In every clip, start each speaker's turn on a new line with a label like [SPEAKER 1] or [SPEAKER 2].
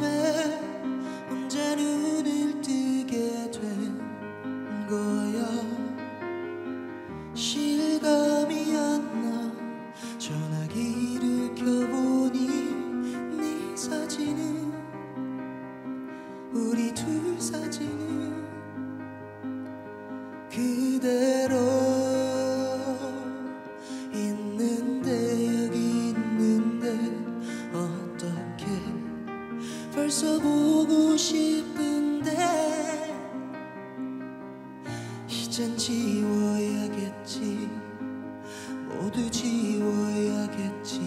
[SPEAKER 1] 아침에 혼자 눈을 뜨게 된 거야. 실감이 안 나. 전화기를 켜보니 네 사진은, 우리 둘 사진은 그대로 있는데, 여기 있는데 어떻게 벌써 보고 싶은데 이젠 지워야겠지, 모두 지워야겠지.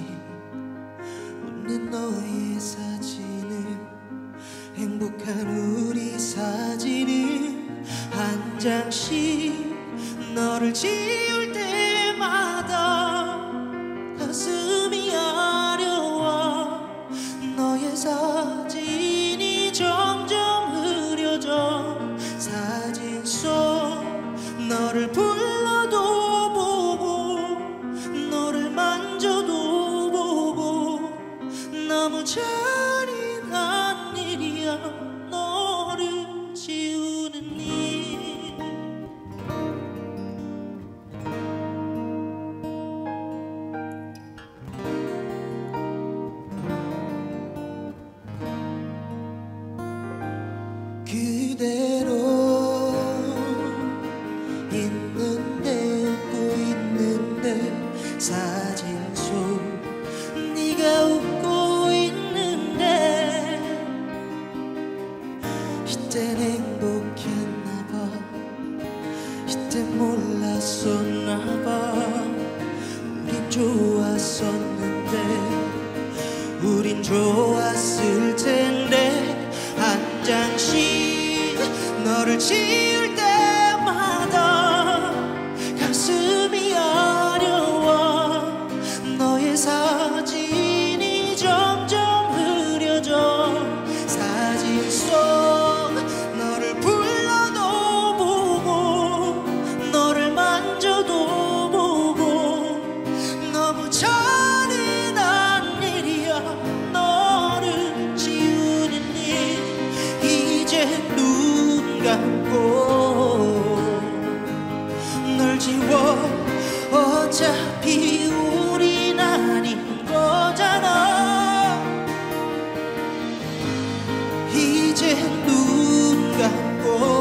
[SPEAKER 1] 웃는 너의 사진을, 행복한 우리 사진을 한 장씩 너를 지울 때마다 가슴이 아려와. 너의 사진이 점점 흐려져. 사진 속 너를 불러도 보고 너를 만져도 보고 너무 잔인한 일이야, 너를 지우는 일. 그대로 있는데, 웃고 있는데 사진 속 네가 웃고 있는데 이땐 행복했나봐, 이땐 몰랐었나봐. 우린 좋았었는데, 우린 좋았을 텐데. 한 장씩 너를 지울 때마다 가슴이 아려와. 너의 사진이 점점 흐려져. 사진 속 너를 불러도 보고 너를 만져도 보고 너무 잔인한 일이야, 너를 지우는 일. 이제 눈 감고 널 지워. 어차피 우린 아닌 거잖아. 이제 눈 감고